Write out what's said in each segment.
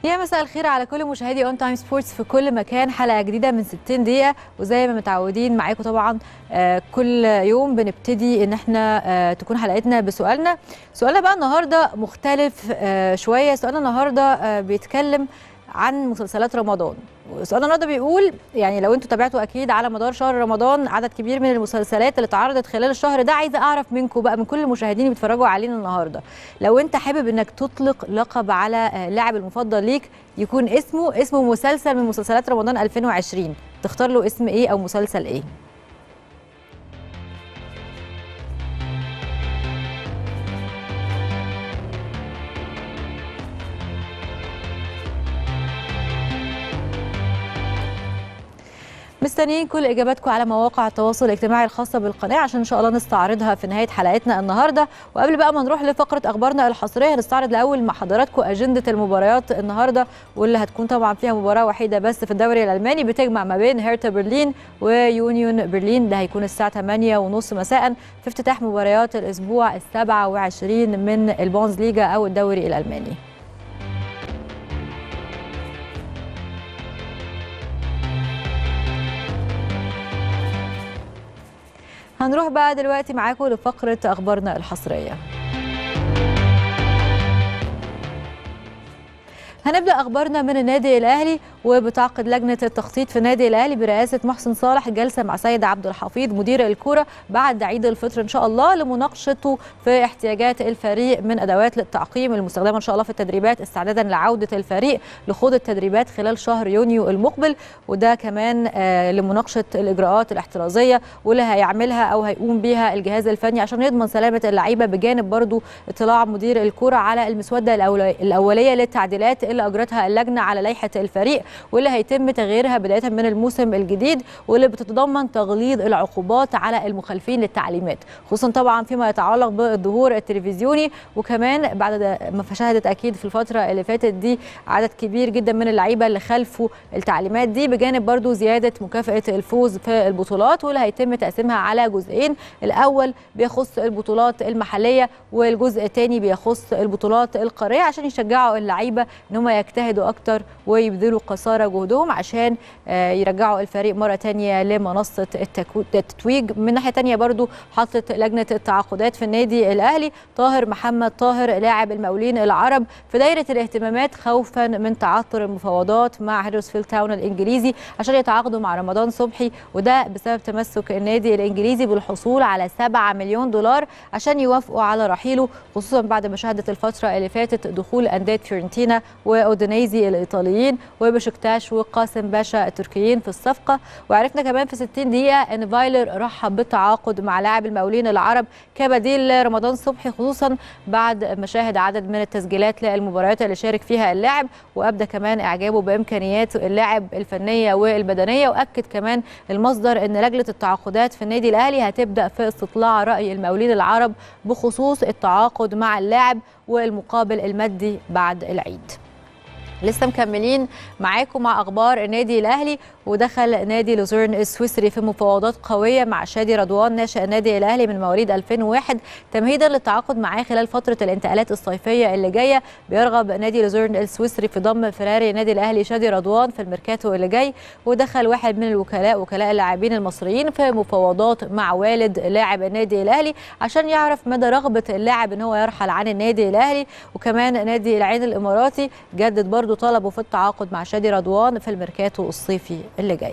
يا مساء الخير على كل مشاهدي اون تايم سبورتس في كل مكان. حلقه جديده من 60 دقيقه، وزي ما متعودين معاكم طبعا كل يوم بنبتدي ان احنا تكون حلقتنا بسؤالنا. سؤالنا بقى النهارده مختلف شويه. سؤالنا النهارده بيتكلم عن مسلسلات رمضان. سؤالنا النهارده بيقول يعني لو انتوا تابعتوا اكيد على مدار شهر رمضان عدد كبير من المسلسلات اللي اتعرضت خلال الشهر ده، عايزه اعرف منكم بقى، من كل المشاهدين اللي بيتفرجوا علينا النهارده، لو انت حابب انك تطلق لقب على لاعب المفضل ليك يكون اسمه مسلسل من مسلسلات رمضان 2020، تختار له اسم ايه او مسلسل ايه؟ مستنيين كل اجاباتكم على مواقع التواصل الاجتماعي الخاصه بالقناه عشان ان شاء الله نستعرضها في نهايه حلقتنا النهارده. وقبل بقى ما نروح لفقره اخبارنا الحصريه، هنستعرض الاول مع حضراتكم اجنده المباريات النهارده، واللي هتكون طبعا فيها مباراه وحيده بس في الدوري الالماني بتجمع ما بين هيرتا برلين ويونيون برلين. ده هيكون الساعه 8:30 مساء في افتتاح مباريات الاسبوع ال27 من البونز ليجا او الدوري الالماني. هنروح بقى دلوقتي معاكم لفقرة أخبارنا الحصرية. هنبدأ أخبارنا من النادي الأهلي، وبتعقد لجنة التخطيط في النادي الأهلي برئاسة محسن صالح جلسة مع سيد عبد الحفيظ مدير الكرة بعد عيد الفطر إن شاء الله لمناقشته في احتياجات الفريق من أدوات للتعقيم المستخدمة إن شاء الله في التدريبات استعدادا لعودة الفريق لخوض التدريبات خلال شهر يونيو المقبل، وده كمان لمناقشة الإجراءات الاحترازية واللي هيعملها أو هيقوم بيها الجهاز الفني عشان يضمن سلامة اللعيبة، بجانب برضو اطلاع مدير الكرة على المسودة الأولية للتعديلات اللي أجرتها اللجنة على لائحة الفريق واللي هيتم تغييرها بداية من الموسم الجديد، واللي بتتضمن تغليظ العقوبات على المخالفين للتعليمات، خصوصا طبعا فيما يتعلق بالظهور التلفزيوني. وكمان بعد ما شهدت أكيد في الفترة اللي فاتت دي عدد كبير جدا من اللعيبة اللي خالفوا التعليمات دي، بجانب برضو زيادة مكافأة الفوز في البطولات، واللي هيتم تقسيمها على جزئين، الأول بيخص البطولات المحلية والجزء الثاني بيخص البطولات القارية، عشان يشجعوا اللعيبة ان هم يجتهدوا اكتر ويبذلوا قصارى جهدهم عشان يرجعوا الفريق مره ثانيه لمنصه التتويج. من ناحيه ثانيه برضو حطت لجنه التعاقدات في النادي الاهلي طاهر محمد طاهر لاعب المقاولين العرب في دايره الاهتمامات، خوفا من تعثر المفاوضات مع هيدرسفيلد تاون الانجليزي عشان يتعاقدوا مع رمضان صبحي، وده بسبب تمسك النادي الانجليزي بالحصول على 7 مليون دولار عشان يوافقوا على رحيله، خصوصا بعد ما شهدت الفتره اللي فاتت دخول انديه فيورنتينا واودينيزي الايطاليين وبشكتاش وقاسم باشا التركيين في الصفقه. وعرفنا كمان في 60 دقيقه ان فايلر رحب بالتعاقد مع لاعب المقاولين العرب كبديل رمضان صبحي، خصوصا بعد ما شاهد عدد من التسجيلات للمباريات اللي شارك فيها اللاعب، وابدى كمان اعجابه بامكانيات اللاعب الفنيه والبدنيه. واكد كمان المصدر ان لجنه التعاقدات في النادي الاهلي هتبدا في استطلاع راي المقاولين العرب بخصوص التعاقد مع اللاعب والمقابل المادي بعد العيد. لسه مكملين معاكم مع اخبار النادي الاهلي، ودخل نادي لوزيرن السويسري في مفاوضات قويه مع شادي رضوان ناشئ النادي الاهلي من مواليد 2001 تمهيدا للتعاقد معاه خلال فتره الانتقالات الصيفيه اللي جايه. بيرغب نادي لوزيرن السويسري في ضم فراري النادي الاهلي شادي رضوان في الميركاتو اللي جاي، ودخل واحد من وكلاء اللاعبين المصريين في مفاوضات مع والد لاعب النادي الاهلي عشان يعرف مدى رغبه اللاعب ان هو يرحل عن النادي الاهلي. وكمان نادي العين الاماراتي جدد برضو طلبوا في التعاقد مع شادي رضوان في الميركاتو الصيفي اللي جاي.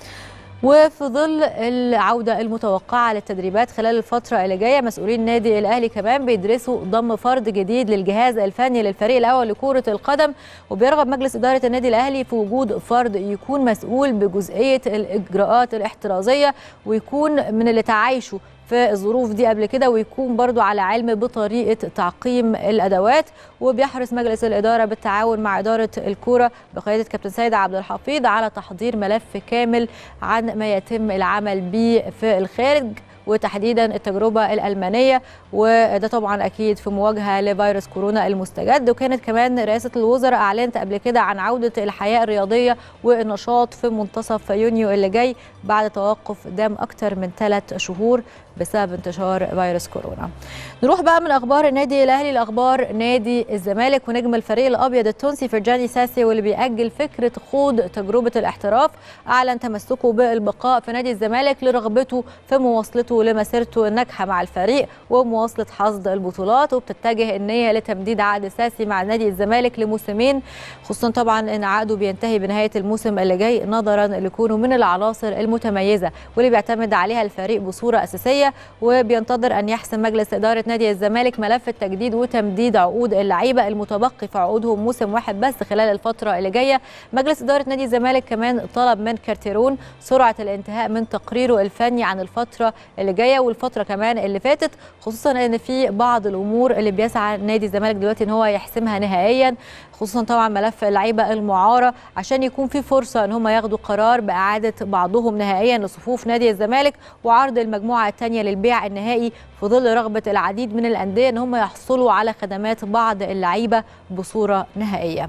وفي ظل العودة المتوقعة للتدريبات خلال الفترة اللي جاية، مسؤولين النادي الأهلي كمان بيدرسوا ضم فرد جديد للجهاز الفني للفريق الأول لكرة القدم، وبيرغب مجلس إدارة النادي الأهلي في وجود فرد يكون مسؤول بجزئية الإجراءات الاحترازية ويكون من اللي تعايشوا في الظروف دي قبل كده، ويكون برضو على علم بطريقة تعقيم الأدوات. وبيحرص مجلس الإدارة بالتعاون مع إدارة الكرة بقيادة كابتن سيد عبد الحفيظ على تحضير ملف كامل عن ما يتم العمل به في الخارج وتحديدا التجربه الالمانيه، وده طبعا اكيد في مواجهه لفيروس كورونا المستجد. وكانت كمان رئاسه الوزراء اعلنت قبل كده عن عوده الحياه الرياضيه والنشاط في منتصف يونيو اللي جاي بعد توقف دام اكثر من 3 شهور بسبب انتشار فيروس كورونا. نروح بقى من اخبار النادي الاهلي لاخبار نادي الزمالك ونجم الفريق الابيض التونسي فرجاني ساسي، واللي بيأجل فكره خوض تجربه الاحتراف. اعلن تمسكه بالبقاء في نادي الزمالك لرغبته في مواصلته لمسيرته الناجحه مع الفريق ومواصله حصد البطولات، وبتتجه النيه لتمديد عقد ساسي مع نادي الزمالك لموسمين، خصوصا طبعا ان عقده بينتهي بنهايه الموسم اللي جاي، نظرا لكونه من العناصر المتميزه واللي بيعتمد عليها الفريق بصوره اساسيه. وبينتظر ان يحسم مجلس اداره نادي الزمالك ملف التجديد وتمديد عقود اللعيبه المتبقي في عقودهم موسم واحد بس خلال الفتره اللي جايه. مجلس اداره نادي الزمالك كمان طلب من كارتيرون سرعه الانتهاء من تقريره الفني عن الفتره اللي جايه والفتره كمان اللي فاتت، خصوصا ان في بعض الامور اللي بيسعى نادي الزمالك دلوقتي ان هو يحسمها نهائيا، خصوصا طبعا ملف اللعيبه المعاره، عشان يكون في فرصه ان هم ياخدوا قرار باعاده بعضهم نهائيا لصفوف نادي الزمالك وعرض المجموعه الثانيه للبيع النهائي، في ظل رغبه العديد من الانديه ان هم يحصلوا على خدمات بعض اللعيبه بصوره نهائيه.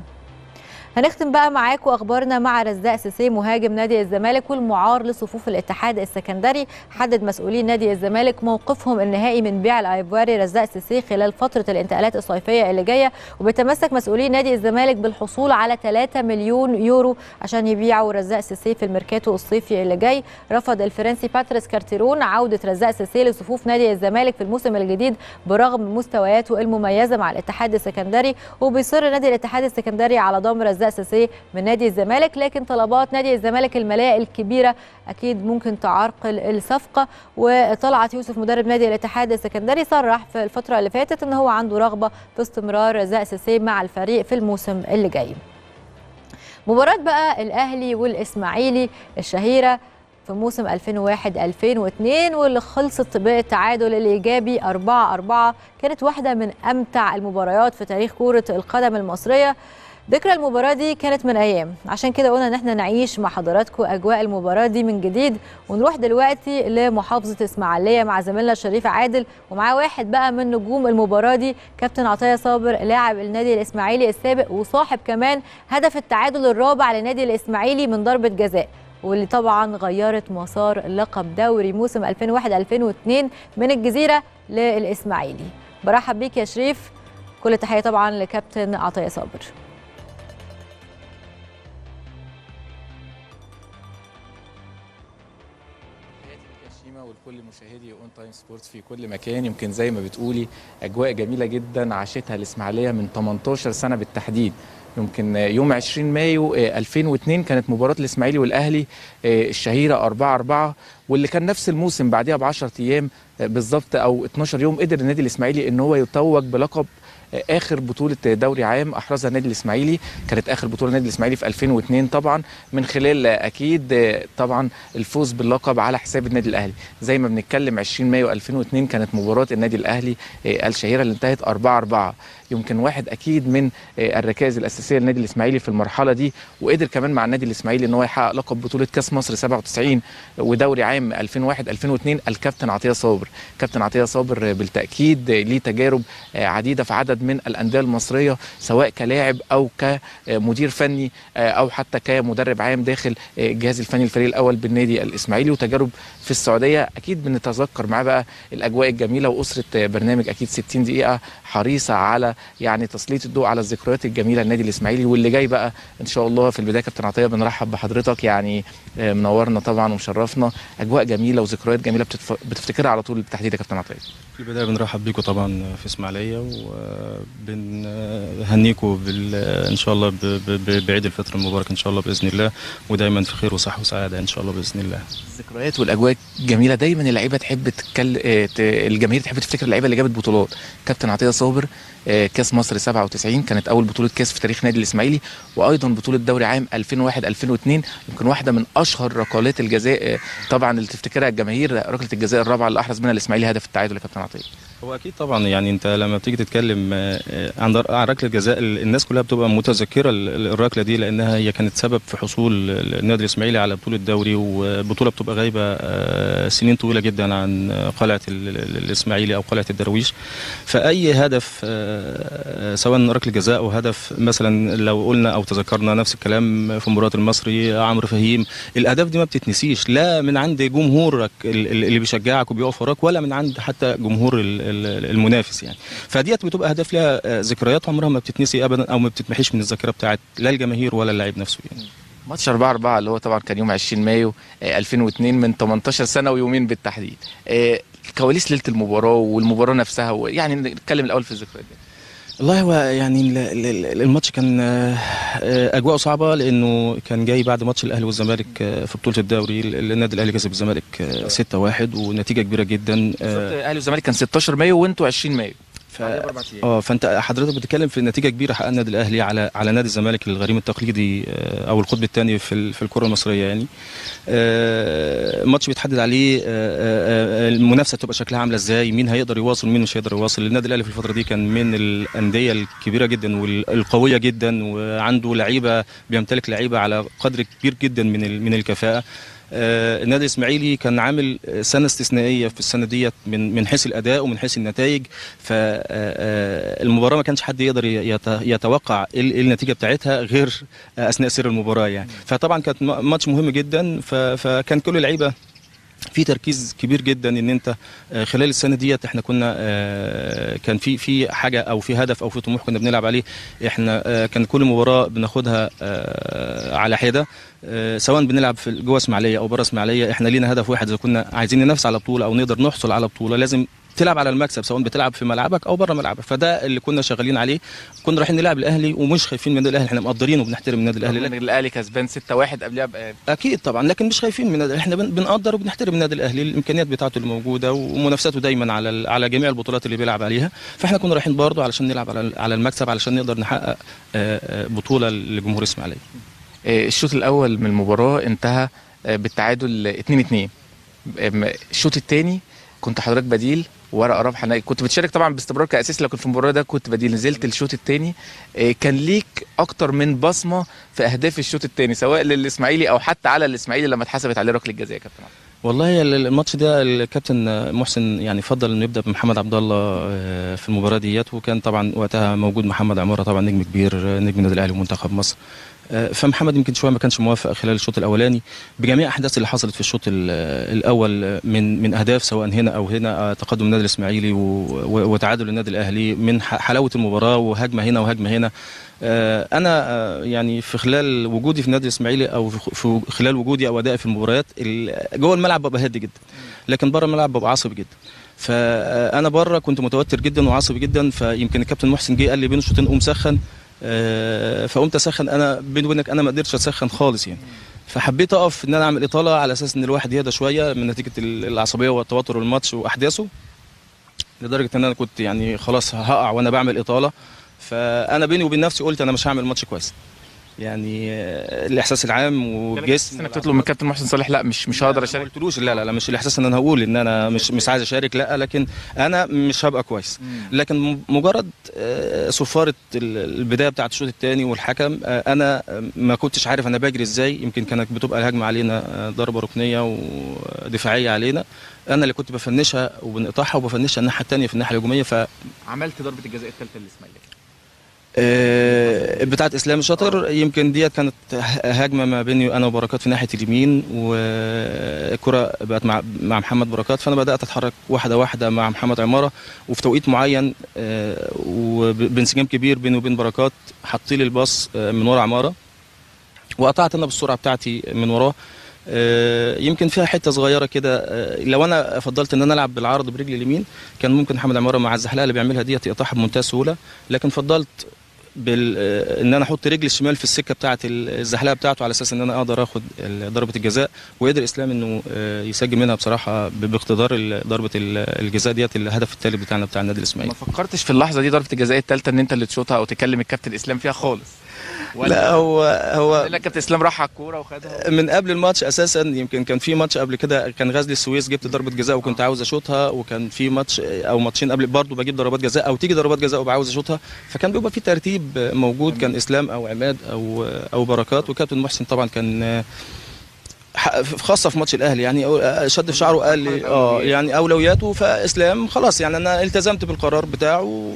هنختم بقى معاكم اخبارنا مع رزاق سيسي مهاجم نادي الزمالك والمعار لصفوف الاتحاد السكندري. حدد مسؤولين نادي الزمالك موقفهم النهائي من بيع الايفواري رزاق سيسي خلال فتره الانتقالات الصيفيه اللي جايه، وبيتمسك مسؤولين نادي الزمالك بالحصول على 3 مليون يورو عشان يبيعوا رزاق سيسي في الميركاتو الصيفي اللي جاي. رفض الفرنسي باتريس كارتيرون عوده رزاق سيسي لصفوف نادي الزمالك في الموسم الجديد برغم مستوياته المميزه مع الاتحاد السكندري، وبيصر نادي الاتحاد السكندري على ضم رزاق سيسي من نادي الزمالك، لكن طلبات نادي الزمالك الماليه الكبيره اكيد ممكن تعرقل الصفقه. وطلعت يوسف مدرب نادي الاتحاد السكندري صرح في الفتره اللي فاتت ان هو عنده رغبه في استمرار رزاق سيسي مع الفريق في الموسم اللي جاي. مباراه بقى الاهلي والاسماعيلي الشهيره في موسم 2001-2002 واللي خلصت بالتعادل الايجابي 4-4 كانت واحده من امتع المباريات في تاريخ كره القدم المصريه. ذكرى المباراة دي كانت من أيام، عشان كده قلنا إن احنا نعيش مع حضراتكم أجواء المباراة دي من جديد. ونروح دلوقتي لمحافظة إسماعيلية مع زميلنا الشريف عادل، ومعاه واحد بقى من نجوم المباراة دي كابتن عطية صابر لاعب النادي الإسماعيلي السابق وصاحب كمان هدف التعادل الرابع لنادي الإسماعيلي من ضربة جزاء، واللي طبعا غيرت مسار لقب دوري موسم 2001-2002 من الجزيرة للإسماعيلي. برحب بيك يا شريف، كل تحية طبعا لكابتن عطية صابر. ولكل مشاهدي اون تايم سبورتس في كل مكان. يمكن زي ما بتقولي اجواء جميله جدا عاشتها الاسماعيليه من 18 سنه بالتحديد. يمكن يوم 20 مايو 2002 كانت مباراه الاسماعيلي والاهلي الشهيره 4-4، واللي كان نفس الموسم بعدها ب10 ايام بالظبط او 12 يوم قدر النادي الاسماعيلي ان هو يتوج بلقب اخر بطوله دوري عام احرزها النادي الاسماعيلي. كانت اخر بطوله النادي الاسماعيلي في 2002 طبعا، من خلال اكيد طبعا الفوز باللقب على حساب النادي الاهلي. زي ما بنتكلم 20 مايو 2002 كانت مباراه النادي الاهلي الشهيره اللي انتهت 4-4. يمكن واحد اكيد من الركائز الاساسيه للنادي الاسماعيلي في المرحله دي، وقدر كمان مع النادي الاسماعيلي ان هو يحقق لقب بطوله كاس مصر 97 ودوري عام 2001 2002 الكابتن عطيه صابر. كابتن عطيه صابر بالتاكيد ليه تجارب عديده في عدد من الانديه المصريه، سواء كلاعب او كمدير فني او حتى كمدرب عام داخل الجهاز الفني الفريق الاول بالنادي الاسماعيلي، وتجارب في السعوديه. اكيد بنتذكر معاه بقى الاجواء الجميله، واسره برنامج اكيد 60 دقيقه حريصه على يعني تسليط الضوء على الذكريات الجميله للنادي الاسماعيلي واللي جاي بقى ان شاء الله. في البدايه كابتن عطيه بنرحب بحضرتك، يعني منورنا طبعا ومشرفنا، اجواء جميله وذكريات جميله بتفتكرها على طول بالتحديد يا كابتن عطيه. في البدايه بنرحب بيكم طبعا في اسماعيليه، وبنهنيكم ان شاء الله بعيد الفطر المبارك ان شاء الله باذن الله، ودايما في خير وصحه وسعاده ان شاء الله باذن الله. الذكريات والاجواء الجميله دايما اللعيبه تحب الجماهير تحب تفتكر اللعيبه اللي جابت بطولات. كابتن عطيه صابر كاس مصر 97 كانت اول بطوله كاس في تاريخ نادي الاسماعيلي، وايضا بطوله دوري عام 2001 2002 يمكن واحده من اشهر ركلات الجزاء طبعا اللي تفتكرها الجماهير، ركله الجزاء الرابعه اللي احرز منها الاسماعيلي هدف التعادل يا كابتن عطيه. هو اكيد طبعا، يعني انت لما بتيجي تتكلم عن ركله جزاء الناس كلها بتبقى متذكره الركله دي، لانها هي كانت سبب في حصول النادي الاسماعيلي على بطوله دوري، وبطوله بتبقى غايبه سنين طويله جدا عن قلعه الاسماعيلي او قلعه الدرويش. فاي هدف سواء ركله جزاء او هدف، مثلا لو قلنا او تذكرنا نفس الكلام في مباراه المصري عمرو فهيم، الاهداف دي ما بتتنسيش، لا من عند جمهورك اللي بيشجعك وبيقف وراك، ولا من عند حتى جمهور المنافس يعني. فديت بتبقى اهداف لها ذكريات عمرها ما بتتنسي ابدا، او ما بتتمحيش من الذاكره بتاعت لا الجماهير ولا اللاعب نفسه يعني. ماتش 4-4 اللي هو طبعا كان يوم 20 مايو 2002 من 18 سنه ويومين بالتحديد، كواليس ليله المباراه والمباراه نفسها، يعني نتكلم الاول في الذكريات دي. والله هو يعني الماتش كان اجواءه صعبه، لانه كان جاي بعد ماتش الاهلي والزمالك في بطوله الدوري. النادي الاهلي كسب الزمالك 6-1 ونتيجه كبيره جدا. الاهلي والزمالك كان 16 مايو وانتوا 20 مايو. فانت حضرتك بتتكلم في نتيجه كبيره حققها النادي الاهلي على نادي الزمالك الغريم التقليدي او القطب الثاني في الكره المصريه يعني. ماتش بيتحدد عليه المنافسه تبقى شكلها عامله ازاي، مين هيقدر يواصل ومين مش هيقدر يواصل. النادي الاهلي في الفتره دي كان من الانديه الكبيره جدا والقويه جدا، وعنده لعيبه، بيمتلك لعيبه على قدر كبير جدا من الكفاءه. النادي الاسماعيلي كان عامل سنه استثنائيه في السنه ديت من حيث الاداء ومن حيث النتائج. فالمباراه ما كانش حد يقدر يتوقع ايه النتيجه بتاعتها غير اثناء سير المباراه يعني. فطبعا كانت ماتش مهم جدا، فكان كل اللعيبه في تركيز كبير جدا ان انت خلال السنه ديت احنا كنا كان في حاجه او في هدف او في طموح كنا بنلعب عليه. احنا كان كل مباراه بناخدها على حده، سواء بنلعب في جوه اسماعيليه او بره اسماعيليه، احنا لينا هدف واحد. اذا كنا عايزين ننافس على بطوله او نقدر نحصل على بطوله لازم تلعب على المكسب، سواء بتلعب في ملعبك او بره ملعبك. فده اللي كنا شغالين عليه. كنا رايحين نلعب الاهلي ومش خايفين من النادي الاهلي، احنا مقدرين وبنحترم النادي الاهلي. لكن الاهلي كسبان 6-1 قبلها اكيد طبعا، لكن مش خايفين من النادي الاهلي. احنا بنقدر وبنحترم النادي الاهلي، الامكانيات بتاعته اللي موجوده ومنافساته دايما على جميع البطولات اللي بيلعب عليها. فاحنا كنا رايحين برضه علشان نلعب على المكسب، علشان نقدر نحقق بطوله لجمهور الاسماعيليه. الشوط الاول من المباراه انتهى بالتعادل 2-2. الشوط الثاني كنت حضرتك بديل ورقه رابحه، كنت بتشارك طبعا باستمرار كاساسي، لكن في المباراه ده كنت بديل. نزلت الشوط الثاني، كان ليك اكتر من بصمه في اهداف الشوط الثاني سواء للاسماعيلي او حتى على الاسماعيلي لما اتحسبت عليه ركله جزاء يا كابتن عبد. والله الماتش ده الكابتن محسن يعني فضل انه يبدا بمحمد عبد الله في المباراه ديت، وكان طبعا وقتها موجود محمد عماره طبعا نجم كبير، نجم النادي الاهلي ومنتخب مصر. فمحمد يمكن شويه ما كانش موافق خلال الشوط الاولاني بجميع الاحداث اللي حصلت في الشوط الاول من اهداف سواء هنا او هنا، تقدم النادي الاسماعيلي وتعادل النادي الاهلي، من حلاوه المباراه وهجمه هنا وهجمه هنا. انا يعني في خلال وجودي في النادي الاسماعيلي او في خلال وجودي او ادائي في المباريات جوه الملعب ببقى هادي جدا، لكن بره الملعب ببقى عصبي جدا. فانا بره كنت متوتر جدا وعصبي جدا. فيمكن الكابتن محسن جه قال لي بين الشوطين قوم سخن، فقمت اسخن. انا بيني وبينك انا ما قدرتش اسخن خالص يعني. فحبيت اقف ان انا اعمل اطاله على اساس ان الواحد يهدى شويه من نتيجه العصبيه والتوتر والماتش واحداثه، لدرجه ان انا كنت يعني خلاص هقع وانا بعمل اطاله. فانا بيني وبين نفسي قلت انا مش هعمل ماتش كويس يعني. الاحساس العام والجسم انك تطلب من الكابتن محسن صالح لا مش هقدر اشارك. ما قلتلوش لا مش الاحساس ان انا هقول ان انا مش عايز اشارك، لا، لكن انا مش هبقى كويس. لكن مجرد صفاره البدايه بتاعه الشوط الثاني والحكم، انا ما كنتش عارف انا بجري ازاي. يمكن كانت بتبقى الهجمه علينا ضربه ركنيه ودفاعيه علينا، انا اللي كنت بفنشها وبنقطعها وبفنشها الناحيه الثانيه في الناحيه الهجوميه. عملت ضربه الجزاء الثالثه للاسماعيلي بتاعت اسلام الشاطر. يمكن ديت كانت هجمه ما بيني انا وبركات في ناحيه اليمين، والكره بقت مع محمد بركات. فانا بدات اتحرك واحده واحده مع محمد عماره، وفي توقيت معين وبانسجام كبير بيني وبين بركات حط لي الباص من ورا عماره، وقطعت انا بالسرعه بتاعتي من وراه. يمكن فيها حته صغيره كده، لو انا فضلت ان انا العب بالعرض برجلي اليمين كان ممكن محمد عماره مع الزحلقه اللي بيعملها ديت يقطعها بمنتهى السهوله، لكن فضلت ان انا احط رجلي الشمال في السكه بتاعه الزحلقه بتاعته على اساس ان انا اقدر اخد ضربه الجزاء، وقدر اسلام انه يسجل منها بصراحه باقتدار ضربه الجزاء ديت الهدف الثالث بتاعنا بتاع النادي الاسماعيلي. ما فكرتش في اللحظه دي ضربه الجزاء الثالثه ان انت اللي تشوطها او تكلم الكابتن اسلام فيها خالص؟ لا هو الكابتن اسلام راح على الكوره وخدها من قبل الماتش اساسا. يمكن كان في ماتش قبل كده كان غزل السويس جبت ضربه جزاء وكنت عاوز اشوطها، وكان في ماتش او ماتشين قبل برضه بجيب ضربات جزاء او تيجي ضربات جزاء وبعاوز اشوطها، فكان بيبقى في ترتيب موجود، كان اسلام او عماد او بركات، وكابتن محسن طبعا كان خاصه في ماتش الاهلي يعني شد في شعره قال لي يعني اولوياته، فاسلام خلاص يعني انا التزمت بالقرار بتاعه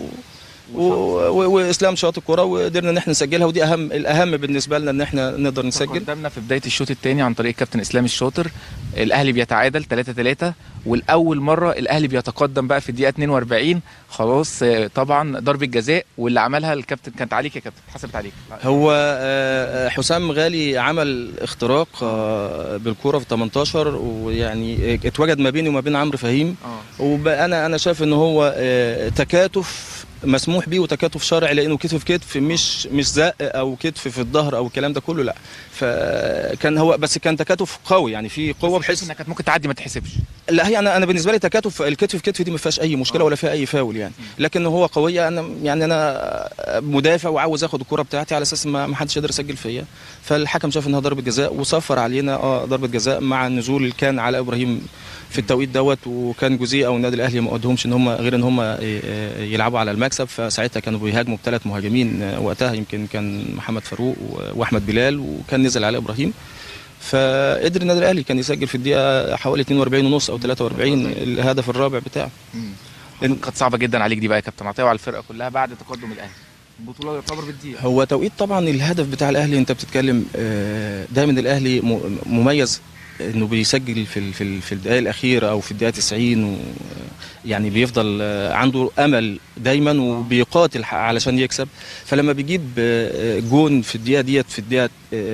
واسلام شاط الكره وقدرنا ان احنا نسجلها، ودي الاهم بالنسبه لنا ان احنا نقدر نسجل. قدامنا في بدايه الشوط الثاني عن طريق الكابتن اسلام الشاطر الاهلي بيتعادل 3-3، والاول مره الاهلي بيتقدم بقى في الدقيقه 42 خلاص. طبعا ضربه جزاء واللي عملها الكابتن كانت عليك يا كابتن، اتحسبت عليك. هو حسام غالي عمل اختراق بالكره في 18 ويعني اتوجد ما بيني وما بين عمرو فهيم، وانا شايف ان هو تكاتف مسموح بيه وتكاتف شرعي، لانه كتف في كتف مش زق او كتف في الظهر او الكلام ده كله، لا. فكان هو بس كان تكاتف قوي يعني في قوه بحيث انها كانت ممكن تعدي ما تحسبش. لا هي انا بالنسبه لي تكاتف الكتف في كتف دي ما فيهاش اي مشكله ولا فيها اي فاول يعني، لكن هو قويه. انا مدافع وعاوز اخد الكره بتاعتي على اساس ما حدش يقدر يسجل فيا، فالحكم شاف انها ضربه جزاء وصفر علينا ضربه جزاء مع النزول. كان علاء ابراهيم في التوقيت دوت وكان جوزيه او النادي الاهلي ما قدهمش ان هم غير ان هم يلعبوا على المكسب، فساعتها كانوا بيهاجموا بثلاث مهاجمين وقتها، يمكن كان محمد فاروق واحمد بلال وكان نزل علاء ابراهيم، فقدر النادي الاهلي كان يسجل في الدقيقه حوالي 42 ونص او 43 الهدف الرابع بتاعه. كانت صعبه جدا عليك دي بقى يا كابتن عطيه وعلى الفرقه كلها بعد تقدم الاهلي، البطوله يعتبر بالدقيقه. هو توقيت طبعا الهدف بتاع الاهلي، انت بتتكلم دايما الاهلي مميز انه بيسجل في الدقائق الاخيره او في الدقيقه 90 يعني بيفضل عنده امل دايما وبيقاتل علشان يكسب، فلما بيجيب جون في الدقيقه ديت في الدقيقه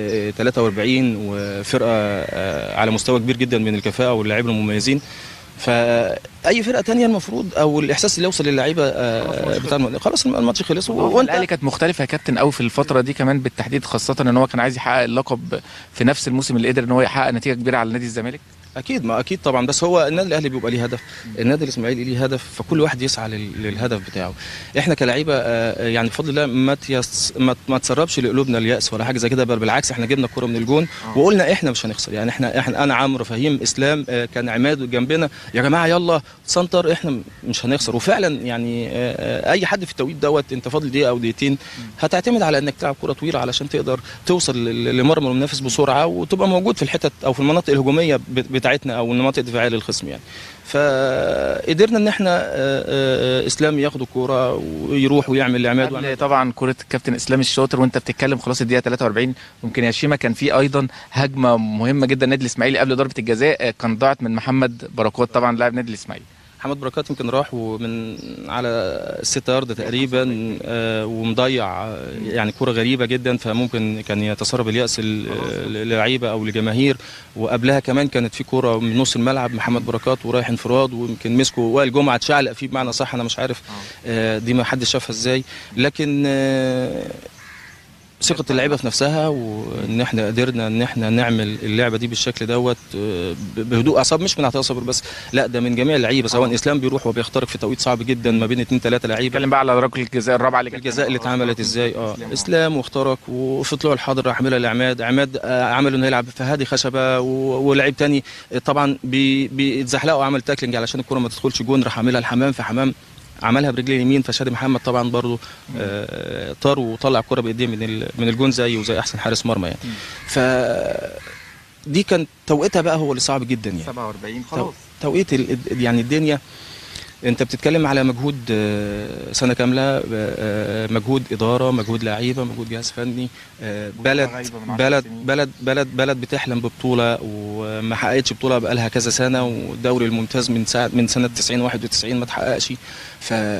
43 وفرقه على مستوى كبير جدا من الكفاءه واللاعبين المميزين، فاي فرقه تانية المفروض او الاحساس اللي يوصل للعيبه بتاع خلاص الماتش خلص. الاهلي كانت مختلفه يا كابتن قوي في الفتره دي كمان بالتحديد، خاصه ان هو كان عايز يحقق اللقب في نفس الموسم اللي قدر ان هو يحقق نتيجه كبيره على نادي الزمالك. اكيد ما اكيد طبعا، بس هو النادي الاهلي بيبقى ليه هدف، النادي الاسماعيلي ليه هدف، فكل واحد يسعى للهدف بتاعه. احنا كلاعيبه يعني بفضل الله ما تسربش لقلوبنا الياس ولا حاجه زي كده، بل بالعكس احنا جبنا الكره من الجون وقلنا احنا مش هنخسر يعني. احنا انا عمرو فهيم اسلام كان عماد جنبنا، يا جماعه يلا سنتر احنا مش هنخسر. وفعلا يعني اي حد في التوقيت دوت انت فاضل دقيقه او دقيقتين هتعتمد على انك تلعب كره طويله علشان تقدر توصل لمرمى المنافس بسرعه وتبقى موجود في الحتت او في المناطق الهجوميه بتاعتنا او المناطق الدفاعيه للخصم يعني. فقدرنا ان احنا اسلام ياخد الكوره ويروح ويعمل لعماد. طبعا كره الكابتن اسلام الشاطر وانت بتتكلم خلاص الدقيقه 43 ممكن يا شيما كان في ايضا هجمه مهمه جدا النادي الاسماعيلي قبل ضربه الجزاء كان ضاعت من محمد بركات طبعا لاعب النادي الاسماعيلي. محمد بركات يمكن راح ومن على 6 يارد تقريبا ومضيع يعني كرة غريبة جدا، فممكن كان يتسرب اليأس للعيبة أو لجماهير. وقبلها كمان كانت في كرة من نص الملعب محمد بركات ورايح انفراد ويمكن مسكه وائل جمعة اتشعلق فيه بمعنى صح، أنا مش عارف دي ما حدش شافها ازاي، لكن ثقة اللعيبة في نفسها وان احنا قدرنا ان احنا نعمل اللعبة دي بالشكل دوت بهدوء اعصاب، مش من عطيه صبر بس، لا ده من جميع اللعيبة، سواء اسلام بيروح وبيخترق في توقيت صعب جدا ما بين 2 3 لعيبة. اتكلم بقى على ركله الجزاء الرابعة اللي اتعملت ازاي. اسلام واخترق وفي طلوع الحاضر راح عاملها لعماد، عمل انه يلعب في هادي خشبة ولعيب تاني طبعا بيتزحلقوا وعمل تاكلينج علشان الكرة ما تدخلش جون، راح عاملها لحمام، فحمام عملها برجليه اليمين، فشادي محمد طبعا برضه طار وطلع الكره بايديه من الجون زي وزي احسن حارس مرمى يعني. ف دي كان توقيتها بقى هو اللي صعب جدا يعني 47 خلاص توقيت يعني الدنيا انت بتتكلم على مجهود سنه كامله، مجهود اداره، مجهود لعيبه، مجهود جهاز فني، بلد بتحلم ببطوله وما حققتش بطوله بقالها كذا سنه، والدوري الممتاز من سنه 90 91 ما اتحققش،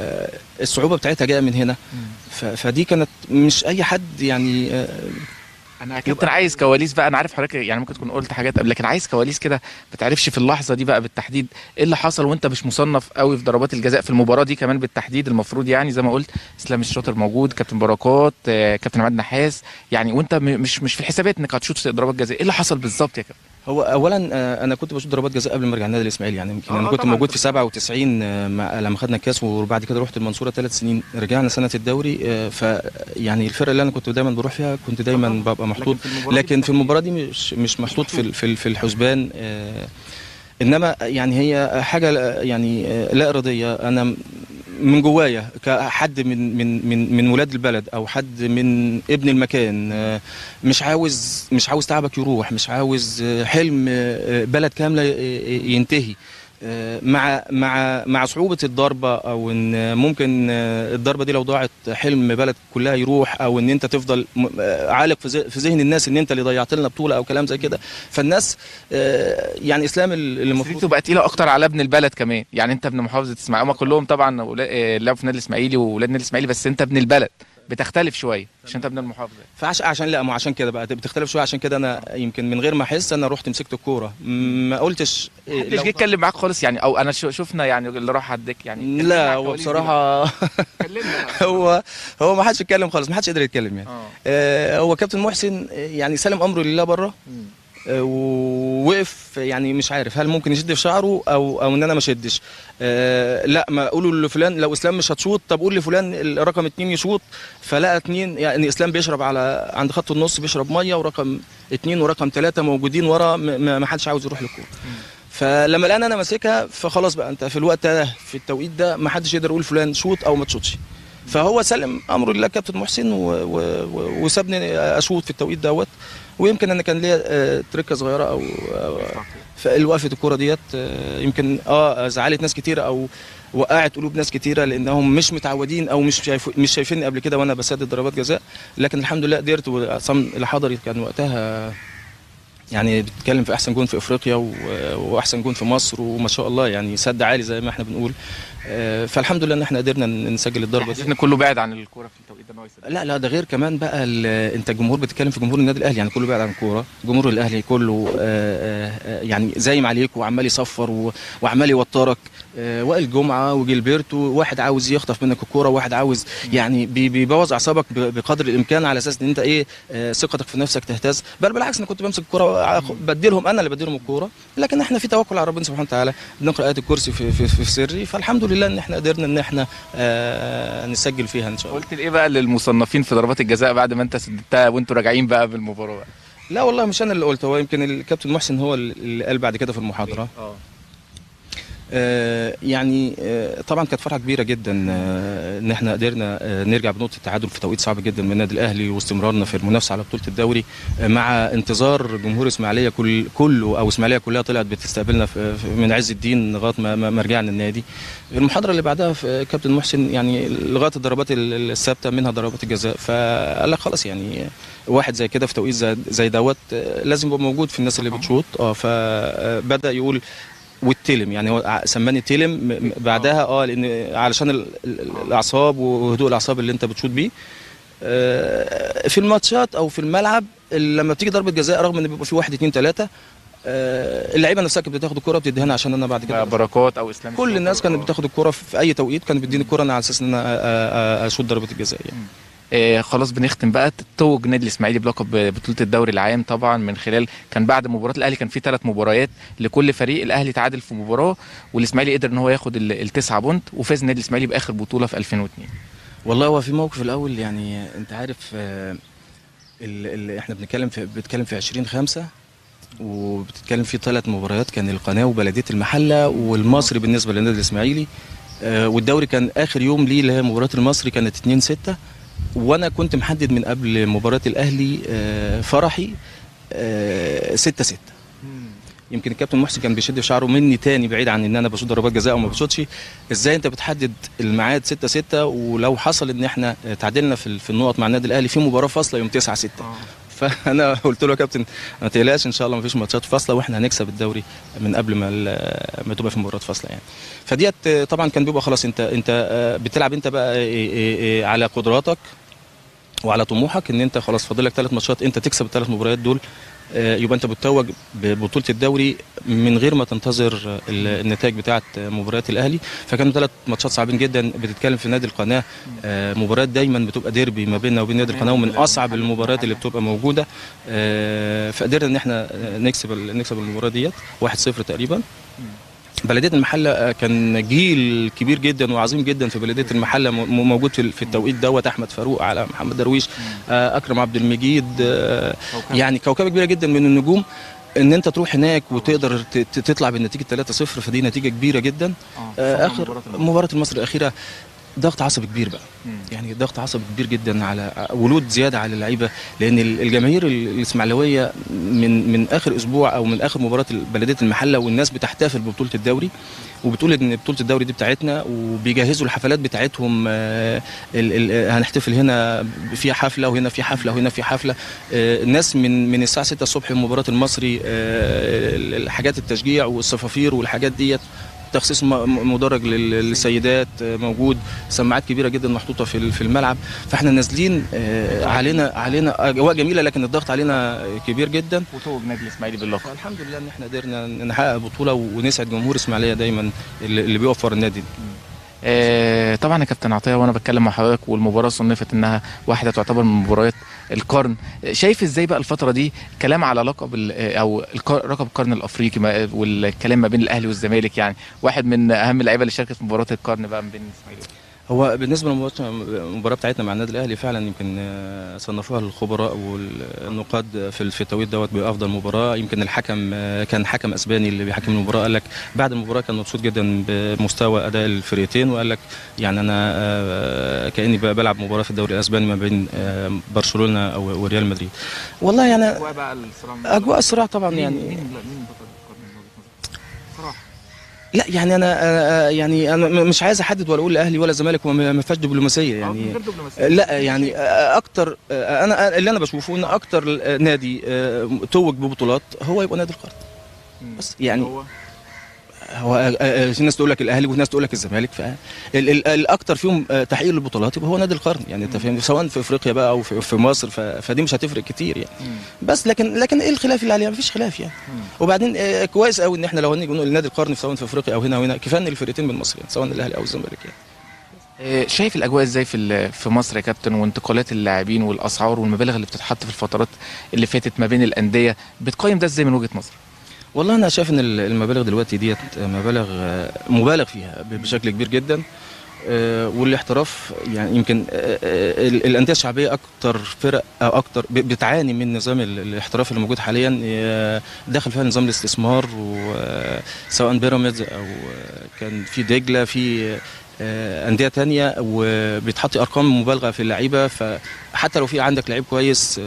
فالصعوبه بتاعتها جايه من هنا. فدي كانت مش اي حد يعني انا كابتن عايز كواليس بقى، انا عارف حضرتك يعني ممكن تكون قلت حاجات قبل، لكن عايز كواليس كده ما تعرفش في اللحظه دي بقى بالتحديد ايه اللي حصل وانت مش مصنف قوي في ضربات الجزاء في المباراه دي كمان بالتحديد. المفروض يعني زي ما قلت اسلام الشاطر موجود، كابتن بركات، كابتن عماد نحاس، يعني وانت مش في الحسابات انك هتشوط ضربات جزاء، ايه اللي حصل بالظبط يا كابتن؟ هو اولا انا كنت بشوط ضربات جزاء قبل ما ارجع النادي الاسماعيلي، يعني يمكن انا كنت موجود في 97 لما خدنا الكاس، وبعد كده رحت المنصوره 3 سنين، رجعنا سنه الدوري. فيعني الفرقه اللي انا كنت دايما بروح فيها كنت دايما ببقى محطوط، لكن في المباراه دي مش محطوط في الحسبان. انما يعني هي حاجه يعني لا اراديه، انا من جوايا كحد من ولاد البلد او حد من ابن المكان، مش عاوز تعبك يروح، مش عاوز حلم بلد كامله ينتهي. مع صعوبه الضربه، او ان ممكن الضربه دي لو ضاعت حلم بلد كلها يروح، او ان انت تفضل عالق في ذهن الناس ان انت اللي ضيعت لنا بطوله او كلام زي كده. فالناس يعني اسلام اللي المفروض تبقى تقيله اكتر على ابن البلد كمان، يعني انت ابن محافظه اسماعيليه، هم كلهم طبعا لعبوا في النادي الاسماعيلي واولاد النادي الاسماعيلي، بس انت ابن البلد بتختلف شويه عشان انت ابن المحافظه. عشان كده بقى بتختلف شويه. عشان كده انا يمكن من غير ما احس انا رحت مسكت الكوره، ما قلتش محدش جه يتكلم معاك خالص يعني، او انا شفنا يعني اللي راح عدك يعني. لا هو بصراحه هو ما حدش اتكلم خالص، ما حدش قدر يتكلم يعني. هو كابتن محسن يعني سلم امره لله بره، ووقف يعني مش عارف هل ممكن يشد في شعره او ان انا ما شدش. لا، ما قولوا لفلان لو اسلام مش هتشوط، طب قول لفلان الرقم 2 يشوط. فلقى 2 يعني اسلام بيشرب عند خط النص بيشرب ميه، ورقم 2 ورقم 3 موجودين ورا، ما حدش عاوز يروح للكوره. فلما لقى انا ماسكها فخلاص بقى، انت في الوقت ده في التوقيت ده ما حدش يقدر يقول فلان شوط او ما تشوطش. فهو سلم امره لله كابتن محسن وسابني اشوط في التوقيت دوت. ويمكن انا كان ليا تركه صغيره او في وقفه الكوره ديت، يمكن زعلت ناس كتيره او وقعت قلوب ناس كتيره، لانهم مش متعودين او مش شايفيني قبل كده وانا بسدد ضربات جزاء. لكن الحمد لله قدرت، وعصام الحضري كان وقتها يعني بتتكلم في احسن جون في افريقيا واحسن جون في مصر، وما شاء الله يعني سد عالي زي ما احنا بنقول. فالحمد لله ان احنا قدرنا نسجل الضربه دي. احنا كله بعد عن الكوره في التوقيت ده ان هو يسجل. لا ده غير كمان بقى، انت الجمهور بتتكلم في جمهور النادي الاهلي، يعني كله بعد عن الكوره. جمهور الاهلي كله يعني زي ما عليك وعمال يصفر وعمال يوترك. وائل جمعه وجيلبرتو، واحد عاوز يخطف منك الكوره، واحد عاوز يعني بيبوظ اعصابك بقدر الامكان، على اساس ان انت ثقتك في نفسك تهتز. بل بالعكس، انا كنت بمسك الكوره بديلهم، انا اللي بديلهم الكوره. لكن احنا في توكل على ربنا سبحانه وتعالى، بنقرا ايات الكرسي في سري. فالحمد لله ان احنا قدرنا ان احنا نسجل فيها ان شاء الله. قلت ايه بقى للمصنفين في ضربات الجزاء بعد ما انت سددتها وانتوا راجعين بقى بالمباراه بقى؟ لا والله مش انا اللي قلت، هو يمكن الكابتن محسن هو اللي قال بعد كده في المحاضره. يعني طبعا كانت فرحه كبيره جدا ان احنا قدرنا نرجع بنقطه التعادل في توقيت صعب جدا من النادي الاهلي، واستمرارنا في المنافسه على بطوله الدوري، مع انتظار جمهور اسماعيليه كله او اسماعيليه كلها طلعت بتستقبلنا من عز الدين لغايه ما رجعنا النادي. المحاضره اللي بعدها في كابتن محسن يعني لغايه الضربات الثابته منها ضربات الجزاء، فقال لك خلاص يعني واحد زي كده في توقيت زي دوت لازم يبقى موجود في الناس اللي بتشوط. فبدا يقول والتلم، يعني هو سماني تلم بعدها لان علشان الاعصاب وهدوء الاعصاب اللي انت بتشوط بيه في الماتشات او في الملعب. لما بتيجي ضربه جزاء، رغم ان بيبقى في 1 2 3 اللعيبه نفسها كانت بتاخد الكوره بتديها عشان انا بعد كده بركات او اسلام، كل الناس كانت بتاخد الكوره في اي توقيت، كانت بتديني الكوره انا على اساس ان انا اشوط ضربه الجزاء يعني. خلاص بنختم بقى. توج نادي الاسماعيلي بلقب بطوله الدوري العام طبعا من خلال، كان بعد مباراه الاهلي كان في 3 مباريات لكل فريق، الاهلي تعادل في مباراه والاسماعيلي قدر ان هو ياخد ال9 بونت، وفاز النادي الاسماعيلي باخر بطوله في 2002. والله هو في موقف الاول، يعني انت عارف اللي احنا بنتكلم في 20/5 وبتتكلم في 3 مباريات، كان القناه وبلديه المحله والمصري بالنسبه للنادي الاسماعيلي، والدوري كان اخر يوم ليه اللي هي مباراه المصري كانت 2/6، وانا كنت محدد من قبل مباراه الاهلي فرحي 6/6. يمكن الكابتن محسن كان بيشد في شعره مني تاني، بعيد عن ان انا بشوط ضربات جزاء او ما بشوطش. ازاي انت بتحدد الميعاد 6/6 ولو حصل ان احنا تعادلنا في النقط مع النادي الاهلي في مباراه فاصله يوم 9/6؟ فانا قلت له يا كابتن ما تقلقش، ان شاء الله ما فيش ماتشات فاصله، واحنا هنكسب الدوري من قبل ما تبقى في مباراه فاصله يعني. فديت طبعا كان بيبقى خلاص انت بتلعب انت بقى على قدراتك، وعلى طموحك ان انت خلاص فاضل لك 3 ماتشات، انت تكسب ال3 مباريات دول، يبقى انت بتتوج ببطوله الدوري من غير ما تنتظر النتائج بتاعه مباريات الاهلي. فكانوا 3 ماتشات صعبين جدا. بتتكلم في نادي القناه، مباريات دايما بتبقى ديربي ما بيننا وبين نادي القناه، ومن اصعب المباريات اللي بتبقى موجوده. فقدرنا ان احنا نكسب المباراه ديت 1-0 تقريبا. بلديه المحله كان جيل كبير جدا وعظيم جدا في بلديه المحله موجود في التوقيت دوت، احمد فاروق، على محمد درويش، اكرم عبد المجيد، يعني كوكبه كبيره جدا من النجوم. ان انت تروح هناك وتقدر تطلع بالنتيجه 3-0، فدي نتيجه كبيره جدا. اخر مباراه المصري الاخيره ضغط عصبي كبير بقى، يعني ضغط عصبي كبير جدا على ولود زياده على اللعيبه، لان الجماهير الاسماعيلويه من اخر اسبوع او من اخر مباراه بلديه المحله والناس بتحتفل ببطوله الدوري، وبتقول ان بطوله الدوري دي بتاعتنا، وبيجهزوا الحفلات بتاعتهم. هنحتفل هنا في حفله، وهنا في حفله، وهنا في حفله. الناس من الساعه 6 الصبح مباراه المصري، الحاجات التشجيع والصفافير والحاجات ديت، تخصيص مدرج للسيدات موجود، سماعات كبيره جدا محطوطه في الملعب. فاحنا نازلين علينا اجواء جميله، لكن الضغط علينا كبير جدا. وتوج نادي الاسماعيلي باللقب. الحمد لله ان احنا قدرنا نحقق بطوله ونسعد جمهور اسماعيليه دايما اللي بيوفر النادي. طبعا يا كابتن عطيه، وانا بتكلم مع حضرتك والمباراه صنفت انها واحده تعتبر من مباريات القرن، شايف ازاي بقى الفتره دي كلام على لقب او لقب القرن الافريقي والكلام ما بين الاهلي والزمالك؟ يعني واحد من اهم اللعيبه اللي شاركت في مباراه القرن بقى ما بين الاسماعيلي. هو بالنسبه للمباراه بتاعتنا مع النادي الاهلي، فعلا يمكن صنفوها الخبراء والنقاد في التوقيت دوت بافضل مباراه. يمكن الحكم كان حكم اسباني اللي بيحكم المباراه، قال لك بعد المباراه كان مبسوط جدا بمستوى اداء الفريقين، وقال لك يعني انا كاني بلعب مباراه في الدوري الاسباني ما بين برشلونه او ريال مدريد. والله يعني اجواء الصراع طبعا. يعني مين بطل القرن من وجهه نظرك صراحه؟ لا يعني انا مش عايز احدد ولا اقول الاهلي ولا الزمالك، وما فيهاش دبلوماسيه يعني. لا يعني اكتر، انا اللي انا بشوفه ان اكتر نادي توج ببطولات هو يبقى نادي القرن. بس يعني هو في ناس تقول لك الاهلي وفي ناس تقول لك الزمالك، فالاكثر فيهم تحقيق البطولات يبقى هو نادي القرن. يعني انت فاهم، سواء في افريقيا بقى او في مصر، فدي مش هتفرق كتير يعني. بس لكن ايه الخلاف اللي عليها؟ مفيش خلاف يعني. وبعدين كويس قوي ان احنا لو هنيجي نقول نادي القرن سواء في افريقيا او هنا كفايه ان الفرقتين من مصر يعني، سواء الاهلي او الزمالك يعني. شايف الاجواء ازاي في مصر يا كابتن، وانتقالات اللاعبين والاسعار والمبالغ اللي بتتحط في الفترات اللي فاتت ما بين الانديه؟ بتقيم ده ازاي من وجهه نظرك؟ والله انا شايف ان المبالغ دلوقتي ديت مبالغ فيها بشكل كبير جدا. والاحتراف يعني يمكن الانديه الشعبيه اكتر فرق او اكتر بتعاني من نظام الاحتراف اللي موجود حاليا، داخل فيها نظام الاستثمار، سواء بيراميدز او كان في دجله، في انديه تانية، وبتحط ارقام مبالغه في اللعيبه. فحتى لو في عندك لعيب كويس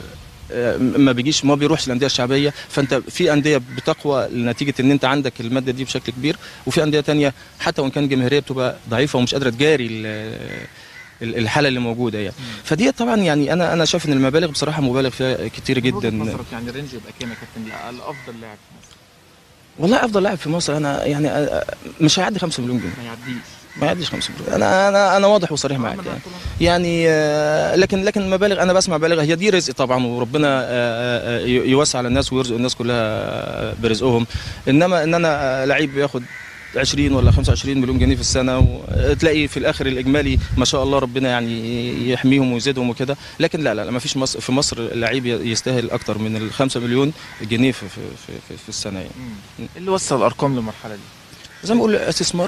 ما بيروحش الانديه الشعبيه، فانت في انديه بتقوى نتيجه ان انت عندك الماده دي بشكل كبير، وفي انديه تانية حتى وان كان الجماهيريه بتبقى ضعيفه ومش قادره تجاري الحاله اللي موجوده يعني. فدي طبعا يعني انا شايف ان المبالغ بصراحه مبالغ فيها كتير جدا. يعني الرينج يبقى كام يا كابتن الافضل لاعب في مصر؟ والله افضل لاعب في مصر انا يعني مش هيعدي 5 مليون جنيه، ما يعديش 5 مليون. انا واضح وصريح معاك يعني لكن المبالغ انا بسمع بالغ، هي دي رزق طبعا، وربنا يوسع على الناس ويرزق الناس كلها برزقهم. انما ان انا لعيب بياخد 20 ولا 25 مليون جنيه في السنه، وتلاقي في الاخر الاجمالي ما شاء الله ربنا يعني يحميهم ويزيدهم وكده. لكن لا ما فيش في مصر لعيب يستاهل اكتر من 5 مليون جنيه في السنه يعني. اللي وصل الارقام للمرحله دي زي ما بقول استثمار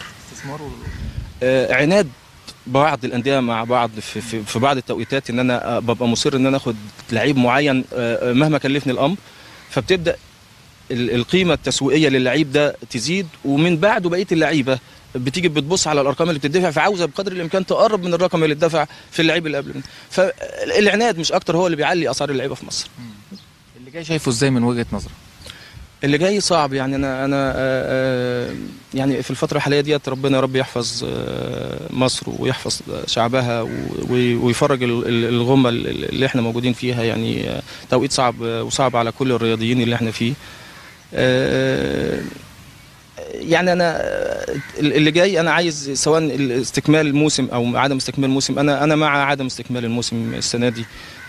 عناد بعض الانديه مع بعض في بعض التوقيتات، ان انا ببقى مصر ان انا اخد لعيب معين مهما كلفني الامر، فبتبدا القيمه التسويقيه للعيب ده تزيد، ومن بعده بقيه اللعيبه بتيجي بتبص على الارقام اللي بتدفع، فعاوزه بقدر الامكان تقرب من الرقم اللي اتدفع في اللعيب اللي قبل منه. فالعناد مش اكتر هو اللي بيعلي اسعار اللعيبه في مصر. اللي جاي شايفه ازاي من وجهه نظرك؟ اللي جاي صعب يعني. انا يعني في الفتره الحاليه ديت ربنا يا رب يحفظ مصر ويحفظ شعبها ويفرج الغمه اللي احنا موجودين فيها يعني. توقيت صعب وصعب على كل الرياضيين اللي احنا فيه. يعني انا اللي جاي انا عايز سواء استكمال الموسم او عدم استكمال الموسم، انا مع عدم استكمال الموسم السنه دي،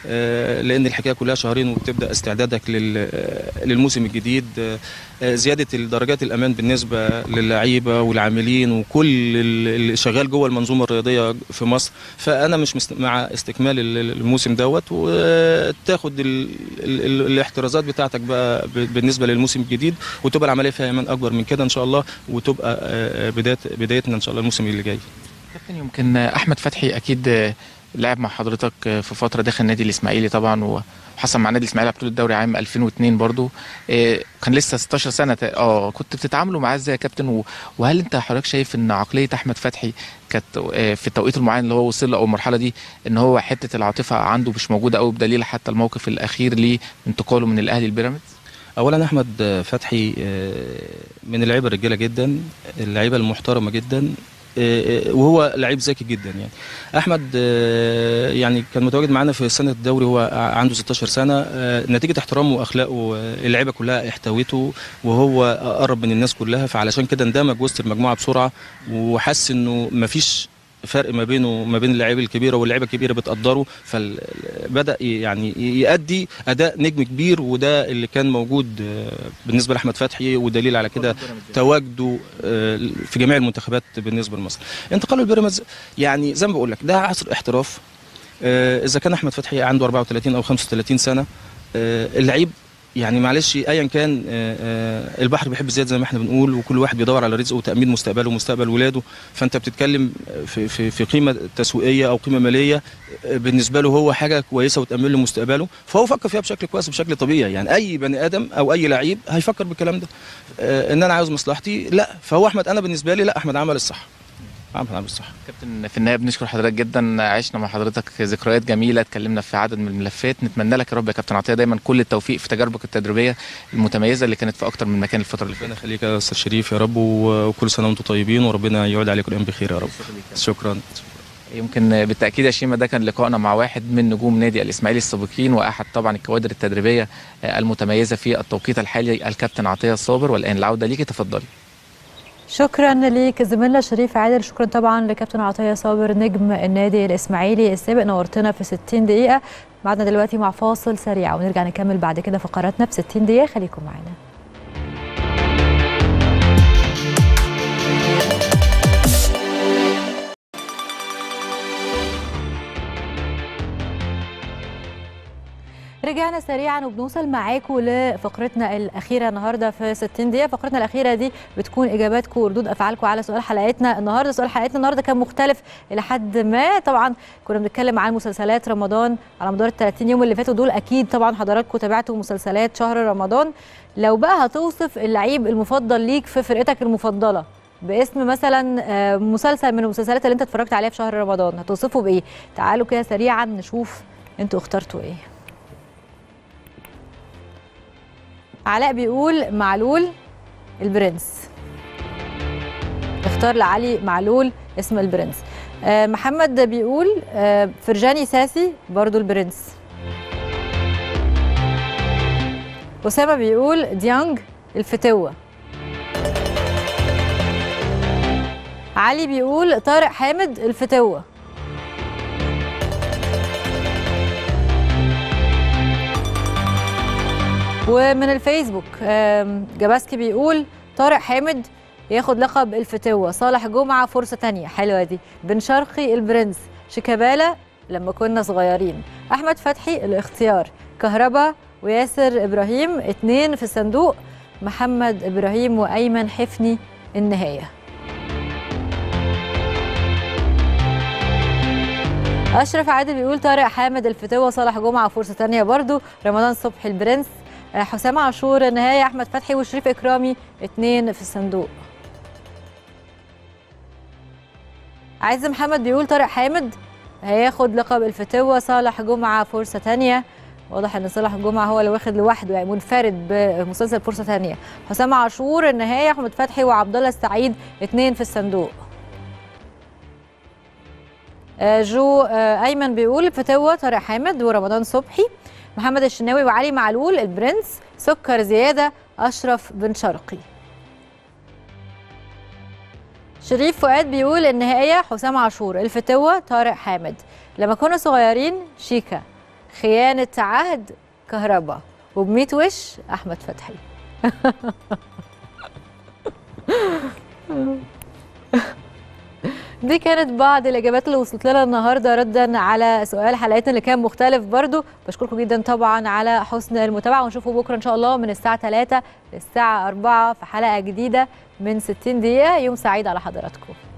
لان الحكايه كلها شهرين وبتبدا استعدادك للموسم الجديد. زياده درجات الامان بالنسبه للاعيبه والعاملين وكل اللي شغال جوه المنظومه الرياضيه في مصر، فانا مش مع استكمال الموسم دوت، وتاخد الاحترازات بتاعتك بقى بالنسبه للموسم الجديد، وتبقى العمليه فيها امان اكبر من كده ان شاء الله، وتبقى بدايتنا ان شاء الله الموسم اللي جاي. كابتن يمكن احمد فتحي اكيد لعب مع حضرتك في فتره داخل النادي الاسماعيلي طبعا، وحصل مع النادي الاسماعيلي على بطوله الدوري عام 2002 برضو، كان لسه 16 سنه. كنت بتتعاملوا معاه ازاي يا كابتن؟ وهل انت حضرتك شايف ان عقليه احمد فتحي كانت في التوقيت المعين اللي هو وصل له او المرحله دي ان هو حته العاطفه عنده مش موجوده قوي، بدليل حتى الموقف الاخير ليه انتقاله من الاهلي لبيراميدز؟ اولا احمد فتحي من اللعيبه الرجاله جدا، اللعيبه المحترمه جدا، وهو لعيب ذكي جدا. يعني احمد يعني كان متواجد معانا في سنه الدوري وهو عنده 16 سنه، نتيجه احترامه واخلاقه اللعيبه كلها احتوته، وهو قرب من الناس كلها، فعلشان كده اندمج وسط المجموعه بسرعه، وحس انه مفيش فرق ما بينه وما بين اللعيبه الكبيره، واللعيبه الكبيره بتقدره، فبدا يعني يؤدي اداء نجم كبير، وده اللي كان موجود بالنسبه لاحمد فتحي، ودليل على كده تواجده في جميع المنتخبات بالنسبه لمصر. انتقاله لبيراميدز يعني زي ما بقول لك ده عصر احتراف. اذا كان احمد فتحي عنده 34 او 35 سنه، اللعيب يعني معلش ايا كان البحر بيحب الزياد زي ما احنا بنقول، وكل واحد بيدور على رزقه وتامين مستقبله ومستقبل ولاده، فانت بتتكلم في قيمه تسويقيه او قيمه ماليه بالنسبه له هو حاجه كويسه وتامن له مستقبله، فهو فكر فيها بشكل كويس بشكل طبيعي. يعني اي بني ادم او اي لعيب هيفكر بالكلام ده، ان انا عاوز مصلحتي، لا، فهو احمد انا بالنسبه لي لا، احمد عمل الصح. صح. كابتن في النهايه بنشكر حضرتك جدا، عشنا مع حضرتك ذكريات جميله، اتكلمنا في عدد من الملفات، نتمنى لك يا رب يا كابتن عطيه دايما كل التوفيق في تجاربك التدريبيه المتميزه اللي كانت في اكتر من مكان الفتره اللي فاتت. ربنا يخليك يا استاذ شريف يا رب، وكل سنه وانتم طيبين، وربنا يعود عليكم الايام بخير يا رب. شكرا. يمكن بالتاكيد يا شيماء ده كان لقائنا مع واحد من نجوم نادي الاسماعيلي السابقين، واحد طبعا الكوادر التدريبيه المتميزه في التوقيت الحالي، الكابتن عطيه صابر. والان العوده ليكي، تفضلي. شكرا ليك زميلنا شريف عادل، شكرا طبعا لكابتن عطيه صابر نجم النادي الاسماعيلي السابق، نورتنا في 60 دقيقه. بعدنا دلوقتي مع فاصل سريع ونرجع نكمل بعد كده فقراتنا في 60 دقيقه، خليكم معانا. رجعنا سريعا وبنوصل معاكم لفقرتنا الاخيره النهارده في 60 دقيقه. فقرتنا الاخيره دي بتكون اجاباتكم وردود افعالكم على سؤال حلقتنا النهارده. سؤال حلقتنا النهارده كان مختلف الى حد ما، طبعا كنا بنتكلم عن مسلسلات رمضان على مدار ال 30 يوم اللي فاتوا دول. اكيد طبعا حضراتكم تابعتوا مسلسلات شهر رمضان. لو بقى هتوصف اللعيب المفضل ليك في فرقتك المفضله باسم مثلا مسلسل من المسلسلات اللي انت اتفرجت عليها في شهر رمضان، هتوصفه بايه؟ تعالوا كده سريعا نشوف انتوا اخترتوا ايه. علاء بيقول معلول البرنس، اختار لعلي معلول اسم البرنس. محمد بيقول فرجاني ساسي برضو البرنس. أسامة بيقول ديانج الفتوة. علي بيقول طارق حامد الفتوة. ومن الفيسبوك جباسكي بيقول طارق حامد ياخد لقب الفتوة، صالح جمعة فرصة تانية، حلوة دي، بن شرقي البرنس، شيكابالا لما كنا صغيرين، أحمد فتحي الاختيار، كهربا وياسر إبراهيم 2 في الصندوق، محمد إبراهيم وأيمن حفني النهاية. أشرف عادل بيقول طارق حامد الفتوة، صالح جمعة فرصة تانية برضو، رمضان صبحي البرنس، حسام عاشور النهاية، أحمد فتحي وشريف إكرامي 2 في الصندوق. عز محمد بيقول طارق حامد هياخد لقب الفتوة، صالح جمعة فرصة تانية. واضح ان صالح جمعة هو اللي واخد لوحده يعني منفرد بمسلسل فرصة تانية. حسام عاشور النهاية، أحمد فتحي وعبد الله السعيد 2 في الصندوق. جو أيمن بيقول الفتوة طارق حامد ورمضان صبحي، محمد الشناوي وعلي معلول البرنس، سكر زيادة أشرف بن شرقي. شريف فؤاد بيقول النهائيه حسام عاشور، الفتوه طارق حامد، لما كنا صغيرين شيكا، خيانه عهد كهربا، وب100 وش احمد فتحي. دي كانت بعض الاجابات اللي وصلت لنا النهارده ردا على سؤال حلقتنا اللي كان مختلف برضو. بشكركم جدا طبعا على حسن المتابعه، ونشوفكم بكره ان شاء الله من الساعه 3 للساعه 4 في حلقه جديده من 60 دقيقه. يوم سعيد على حضراتكم.